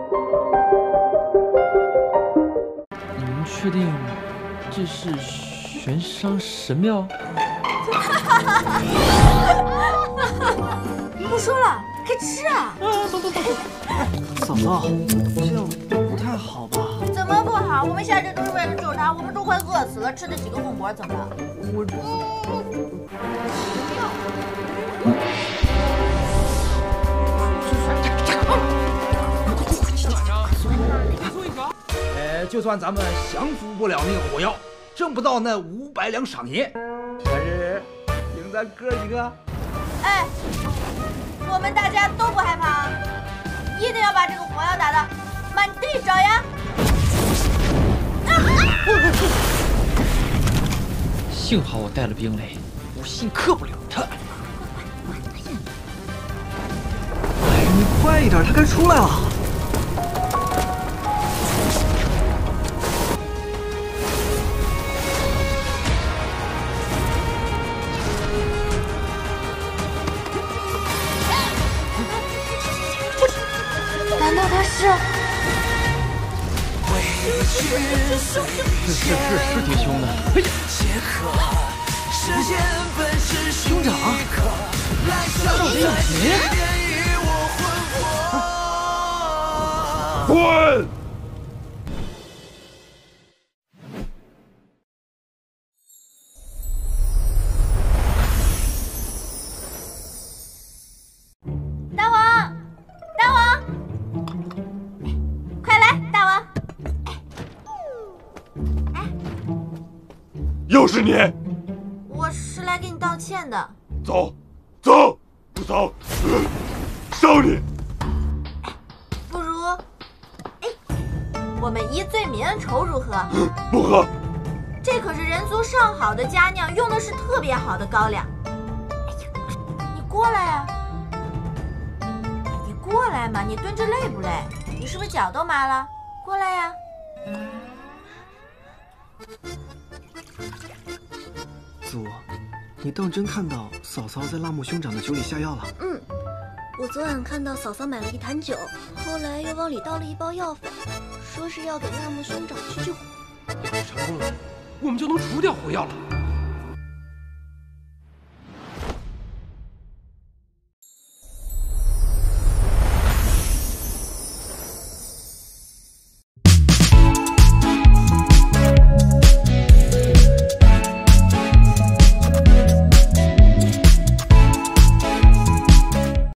您确定这是玄商神庙？ 不说了，快吃啊！ 走。 嫂嫂，这样不太好吧？ 怎么不好？我们下这都是为了救他，我们都快饿死了，吃的几个红馍怎么了？ 就算咱们降服不了那个火药，挣不到那500两赏银，但是凭咱哥几个， 哎，我们大家都不害怕，一定要把这个火药打得满地找牙。 幸好我带了冰雷，不信克不了他。 哎，你快一点，他该出来了。 难道他是？ 是挺凶的。哎呀， 兄长， 到底有谁？ 滚！ 大王，大王，快来，大王！ 又是你！ 我是来给你道歉的。 走，不走，烧你！ 不如，我们一醉泯恩仇如何？ 不喝。 这可是人族上好的佳酿，用的是特别好的高粱。你过来呀！你过来嘛，你蹲着累不累？你是不是脚都麻了？过来呀！ 祖，你当真看到嫂嫂在辣木兄长的酒里下药了？ 嗯，我昨晚看到嫂嫂买了一坛酒，后来又往里倒了一包药粉，说是要给辣木兄长去火。 成功了，我们就能除掉火药了。